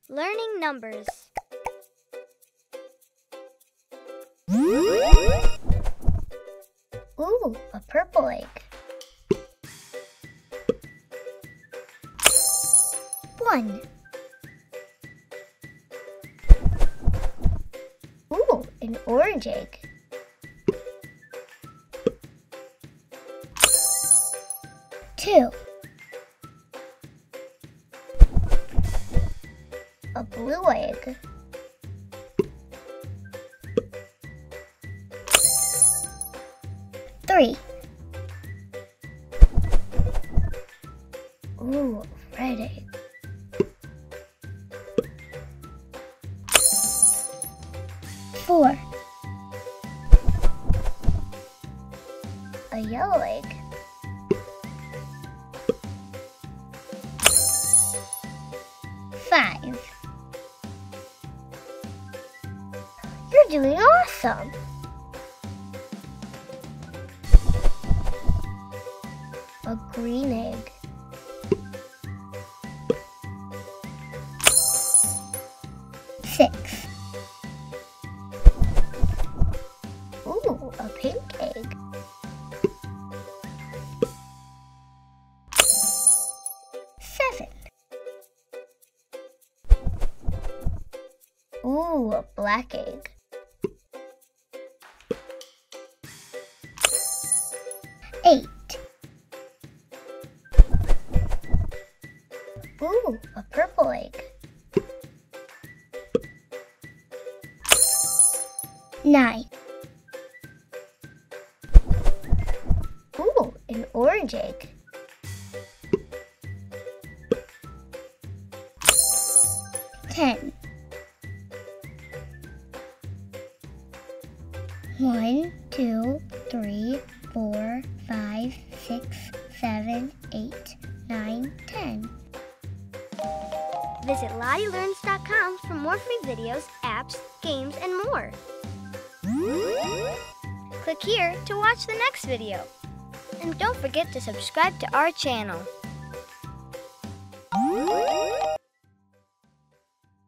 Learning numbers. Ooh, a purple egg. 1. Ooh, an orange egg. 2. A blue egg. 3. Ooh, red egg. 4. A yellow egg. 5. You're doing awesome! A green egg. 6. Ooh, a pink egg. 7. Ooh, a black egg. 8. Ooh, a purple egg. 9. Ooh, an orange egg. 10. 1, 2, 3, 4, 5, 6, 7, 8, 9, 10. Visit LottyLearns.com for more free videos, apps, games, and more. Click here to watch the next video. And don't forget to subscribe to our channel.